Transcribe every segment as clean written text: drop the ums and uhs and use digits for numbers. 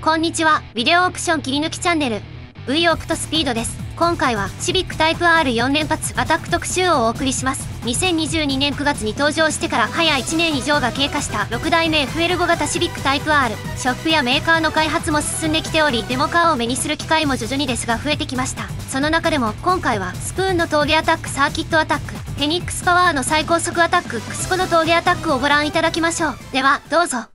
こんにちは。ビデオオークション切り抜きチャンネル V オークトスピードです。今回はシビックタイプ R4 連発アタック特集をお送りします。2022年9月に登場してから早1年以上が経過した6代目 FL5 型シビックタイプ R。ショップやメーカーの開発も進んできており、デモカーを目にする機会も徐々にですが増えてきました。その中でも今回はスプーンの峠アタックサーキットアタック、フェニックスパワーの最高速アタッククスコの峠アタックをご覧いただきましょう。ではどうぞ。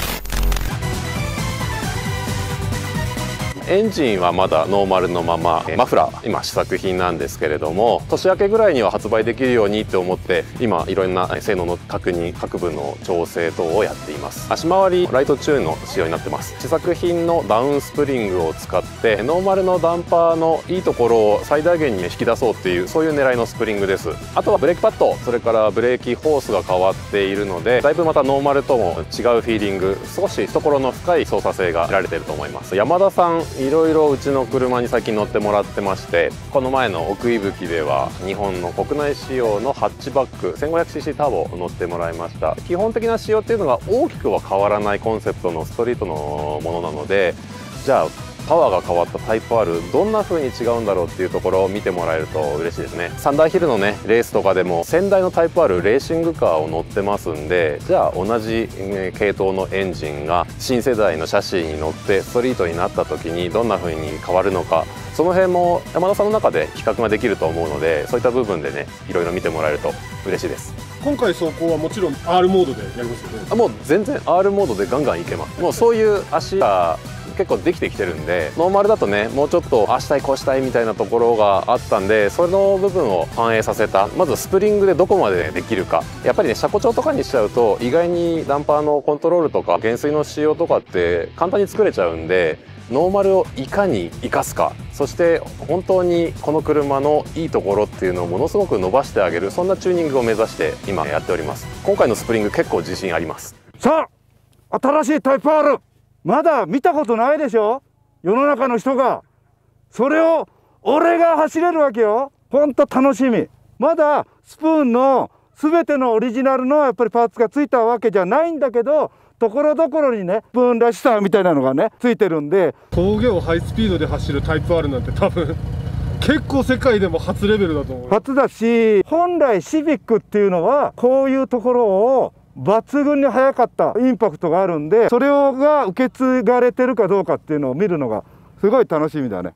エンジンはまだノーマルのまま、マフラー今試作品なんですけれども、年明けぐらいには発売できるようにって思って今いろんな性能の確認、各部の調整等をやっています。足回りライトチューンの仕様になってます。試作品のダウンスプリングを使ってノーマルのダンパーのいいところを最大限に引き出そうっていう、そういう狙いのスプリングです。あとはブレーキパッド、それからブレーキホースが変わっているので、だいぶまたノーマルとも違うフィーリング、少し懐の深い操作性が得られていると思います。ヤマダさんいろいろうちの車に最近乗ってもらってまして、この前の奥伊吹では日本の国内仕様のハッチバック 1500cc ターボ乗ってもらいました。基本的な仕様っていうのが大きくは変わらないコンセプトのストリートのものなので、じゃあパワーが変わったタイプ R どんな風に違うんだろうっていうところを見てもらえると嬉しいですね。サンダーヒルのねレースとかでも先代のタイプ R レーシングカーを乗ってますんで、じゃあ同じ系統のエンジンが新世代のシャシーに乗ってストリートになった時にどんな風に変わるのか、その辺も山田さんの中で比較ができると思うので、そういった部分でねいろいろ見てもらえると嬉しいです。 今回走行はもちろん R モードでやりますよね。 もう全然 R モードでガンガンいけます。もうそういう足が結構できてきてるんで、ノーマルだとねもうちょっとああしたいこうしたいみたいなところがあったんで、その部分を反映させた、まずスプリングでどこまでできるか。やっぱりね車庫調とかにしちゃうと意外にダンパーのコントロールとか減衰の仕様とかって簡単に作れちゃうんで、ノーマルをいかに生かすか、そして本当にこの車のいいところっていうのをものすごく伸ばしてあげる、そんなチューニングを目指して今やっております。今回のスプリング結構自信あります。 さあ、新しいタイプ R、まだ見たことないでしょ世の中の人が。それを俺が走れるわけよ。ほんと楽しみ。まだスプーンの全てのオリジナルのやっぱりパーツがついたわけじゃないんだけど、ところどころにねスプーンらしさみたいなのがねついてるんで、 峠をハイスピードで走るタイプ R なんて多分結構世界でも初レベルだと思う。 初だし、本来シビックっていうのはこういうところを抜群に速かったインパクトがあるんで、それが受け継がれてるかどうかっていうのを見るのがすごい楽しみだね。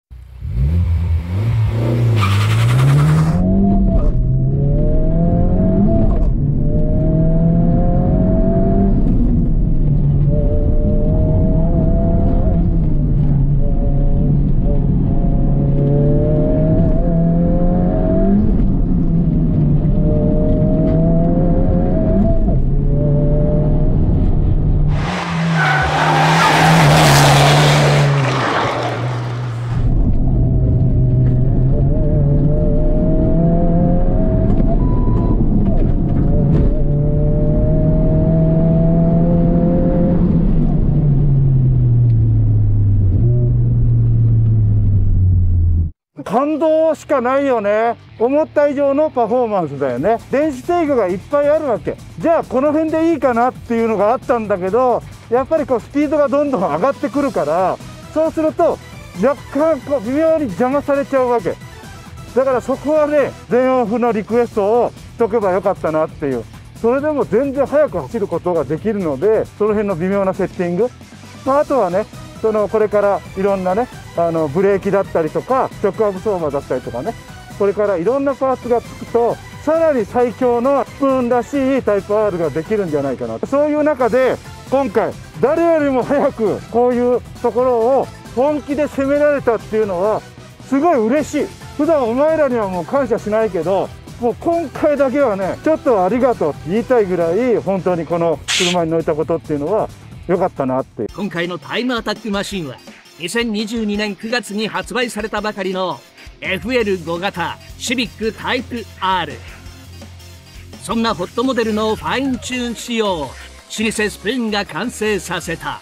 感動しかないよね。思った以上のパフォーマンスだよね。電子制御がいっぱいあるわけ。じゃあこの辺でいいかなっていうのがあったんだけど、やっぱりこうスピードがどんどん上がってくるから、そうすると若干こう微妙に邪魔されちゃうわけだから、そこはね全オフのリクエストをしとけばよかったなっていう。それでも全然速く走ることができるので、その辺の微妙なセッティング、あとはねこれからいろんなねブレーキだったりとかショックアブソーバーだったりとかね、これからいろんなパーツがつくとさらに最強のスプーンらしいタイプ R ができるんじゃないかな。そういう中で今回誰よりも早くこういうところを本気で攻められたっていうのはすごい嬉しい。普段お前らにはもう感謝しないけど、もう今回だけはねちょっとありがとうって言いたいぐらい、本当にこの車に乗れたことっていうのは良かったなって。 今回のタイムアタックマシンは2022年9月に発売されたばかりの FL5 型シビックタイプ R。 そんなホットモデルのファインチューン仕様を老舗スプーンが完成させた。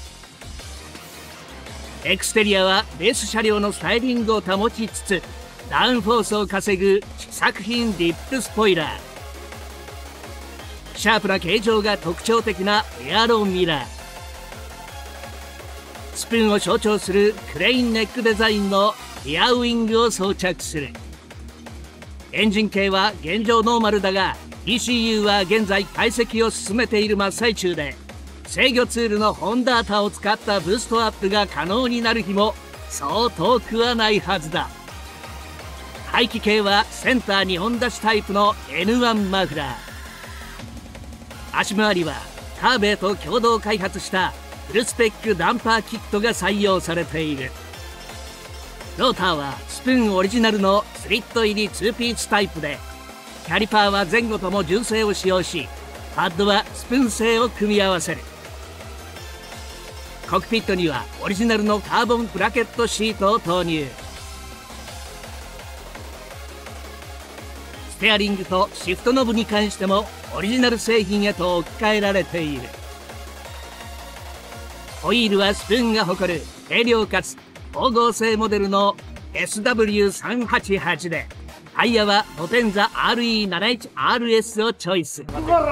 エクステリアはベース車両のスタイリングを保ちつつダウンフォースを稼ぐ試作品ディップスポイラー、シャープな形状が特徴的なエアロミラー、 スプーンを象徴するクレインネックデザインのリアウィングを装着する。エンジン系は現状ノーマルだが ECU は現在解析を進めている真っ最中で、制御ツールのホンダータを使ったブーストアップが可能になる日もそう遠くはないはずだ。排気系はセンター2本出しタイプの N1 マフラー。足回りはカーベイと共同開発したフルスペックダンパーキットが採用されている。ローターはスプーンオリジナルのスリット入り2ピースタイプで、キャリパーは前後とも純正を使用し、パッドはスプーン製を組み合わせる。コックピットにはオリジナルのカーボンブラケットシートを投入。ステアリングとシフトノブに関してもオリジナル製品へと置き換えられている。ホイールはスプーンが誇る軽量かつ光合成モデルの SW388 で、タイヤはポテンザ RE71RS をチョイス。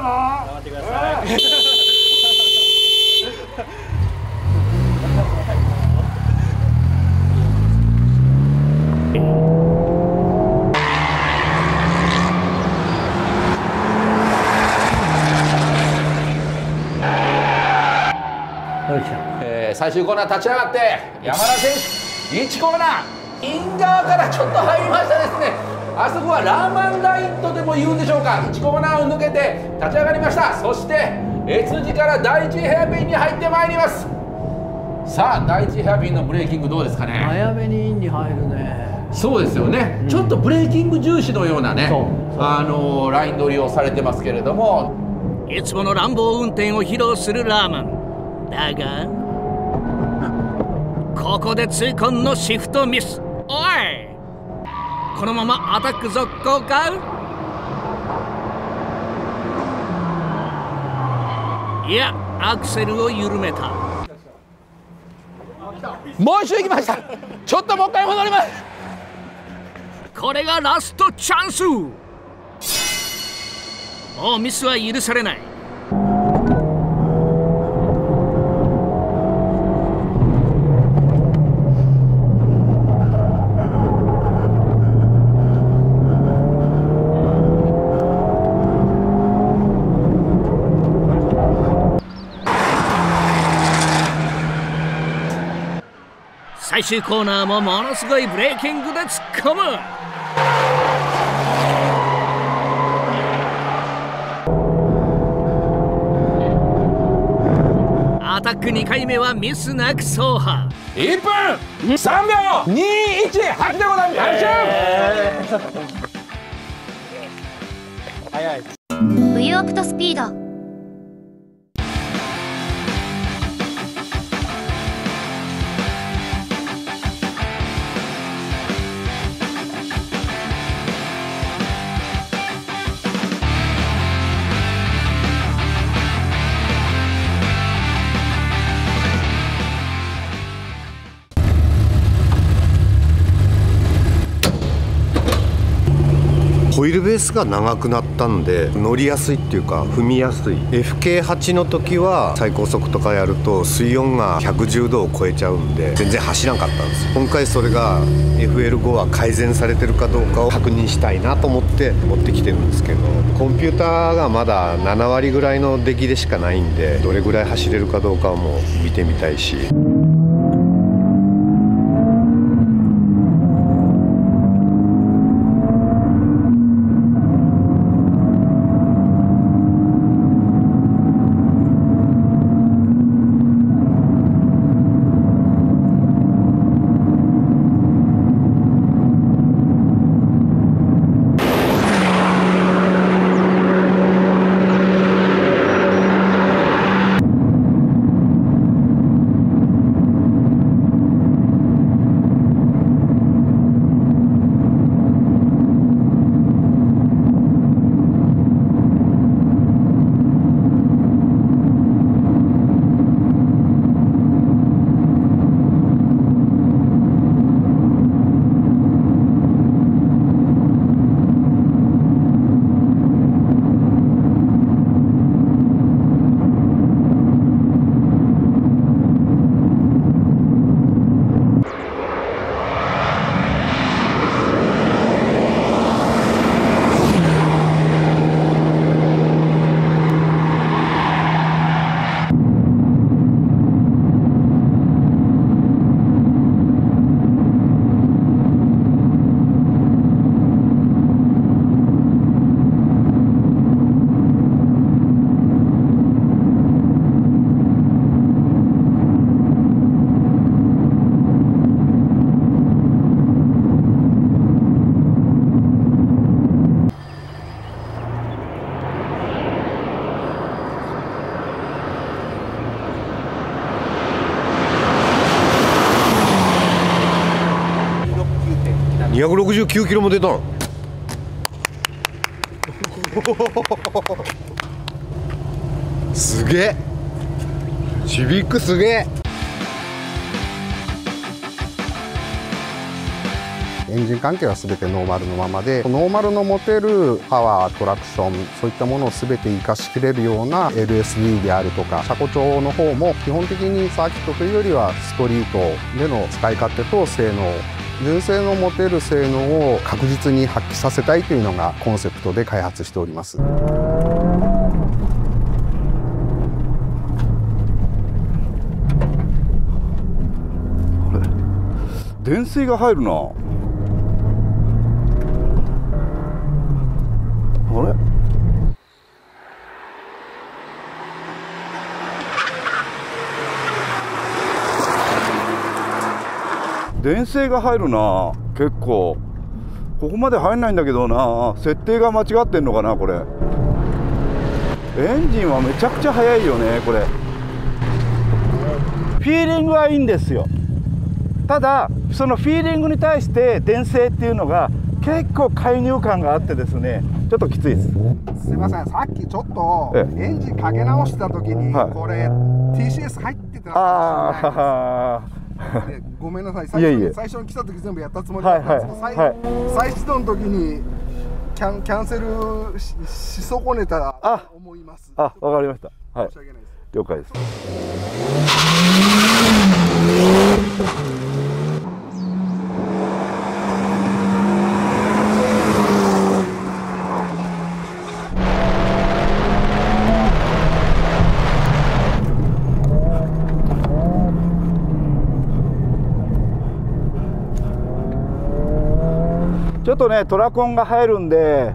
最終コーナー立ち上がって山田選手1コーナーイン側からちょっと入りましたですね。あそこはラーマンラインとでも言うんでしょうか。1コーナーを抜けて立ち上がりました。そして S 字から第1ヘアピンに入ってまいります。さあ第1ヘアピンのブレーキングどうですかね。 早めにインに入るね。 そうですよね、ちょっとブレーキング重視のようなねライン取りをされてますけれども、 いつもの乱暴運転を披露するラーマンだが、ここで痛恨のシフトミス。おい、このままアタック続行か。いや、アクセルを緩めた。 もう一度行きました。ちょっともう一回戻ります。 これがラストチャンス。もうミスは許されない。最終コーナーもものすごいブレーキングで突っ込む。アタック2回目はミスなく走破。 1分3秒218でございます。 早い。 V オクトスピード。 ホイールベースが長くなったんで乗りやすいっていうか踏みやすい。 FK8 の時は最高速とかやると水温が110度を超えちゃうんで全然走らなかったんです。今回それが FL5 は改善されてるかどうかを確認したいなと思って持ってきてるんですけど、コンピューターがまだ7割ぐらいの出来でしかないんで、どれぐらい走れるかどうかも見てみたいし。 269キロも出たの。すげえ、シビックすげえ。 エンジン関係は全てノーマルのままで、ノーマルの持てるパワー、トラクション、そういったものを全て活かしきれるような LSD であるとか、車庫調の方も基本的にサーキットというよりはストリートでの使い勝手と性能、純正の持てる性能を確実に発揮させたいというのがコンセプトで開発しております。 電水が入るな。あれ？電水が入るな。結構ここまで入んないんだけどな。設定が間違ってんのかなこれ。エンジンはめちゃくちゃ速いよねこれ。 フィーリングはいいんですよ。ただそのフィーリングに対して電性っていうのが結構介入感があってですね、ちょっときついです。 すいません、さっきちょっとエンジンかけ直した時に、これ TCS 入ってたかもしれないです。ごめんなさい、最初に来た時全部やったつもりだったんですけど、再始動の時にキャンセル し損ねたと思います。 わかりました。はい、 申し訳ないです。 了解です。 ちょっとねトラコンが入るんで、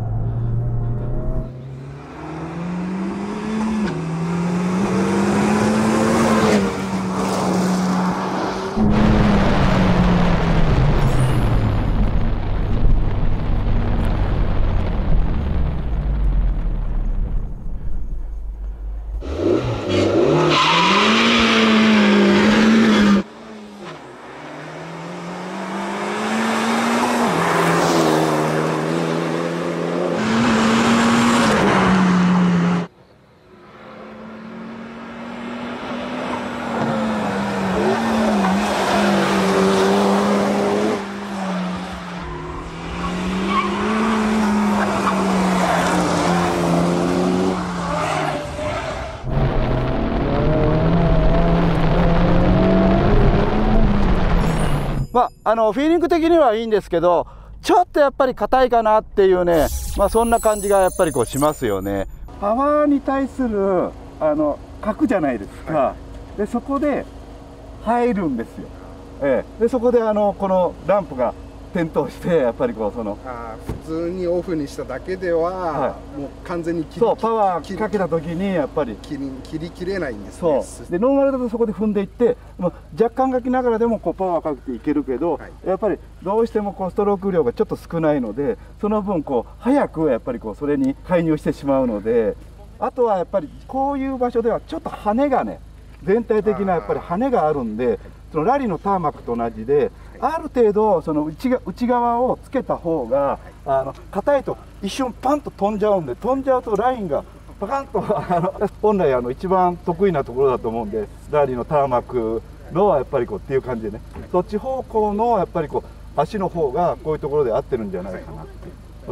フィーリング的にはいいんですけど、ちょっとやっぱり硬いかなっていうね、そんな感じがやっぱりこうしますよね。パワーに対する核じゃないですか、でそこで入るんですよ。でそこでこのランプが点灯して、やっぱりこう普通にオフにしただけでは、もう完全にパワーかけた時にやっぱり切りきれないんですね。 でノーマルだとそこで踏んでいって、若干書きながらでもこうパワーかけていけるけど、やっぱりどうしてもこうストローク量がちょっと少ないので、その分こう早くやっぱりこうそれに介入してしまうので、あとはやっぱりこういう場所ではちょっと羽がね、全体的なやっぱり羽があるんで、そのラリーのターマックと同じで、ある程度その内側をつけた方が硬いと一瞬パンと飛んじゃうんで、飛んじゃうとラインがパカンと本来一番得意なところだと思うんで、ラリーのターマックのはやっぱりこうっていう感じでね、そっち方向のやっぱりこう足の方がこういうところで合ってるんじゃないかなっていう、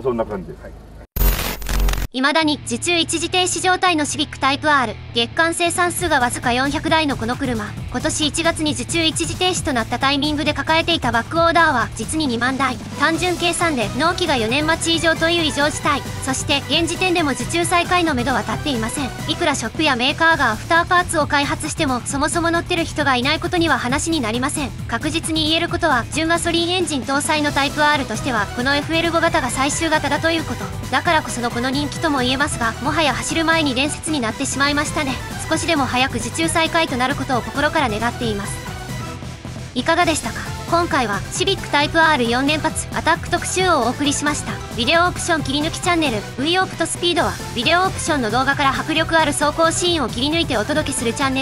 そんな感じです。 未だに受注一時停止状態のシビックタイプ R、 月間生産数がわずか400台のこの車、今年1月に受注一時停止となったタイミングで抱えていたバックオーダーは実に2万台。単純計算で納期が4年待ち以上という異常事態。そして現時点でも受注再開のめどは立っていません。いくらショップやメーカーがアフターパーツを開発しても、そもそも乗ってる人がいないことには話になりません。確実に言えることは、純ガソリンエンジン搭載のタイプ R としてはこの FL5 型が最終型だということ。だからこそのこの人気とも言えますが、もはや走る前に伝説になってしまいましたね。少しでも早く受注再開となることを心から願っています。いかがでしたか？今回はシビックタイプ R4 連発アタック特集をお送りしました。ビデオオプション切り抜きチャンネル V オプトスピードは、ビデオオプションの動画から迫力ある走行シーンを切り抜いてお届けするチャンネルです。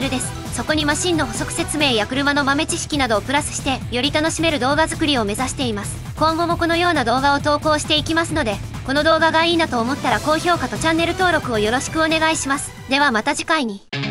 そこにマシンの補足説明や車の豆知識などをプラスしてより楽しめる動画作りを目指しています。今後もこのような動画を投稿していきますので、この動画がいいなと思ったら高評価とチャンネル登録をよろしくお願いします。ではまた次回に。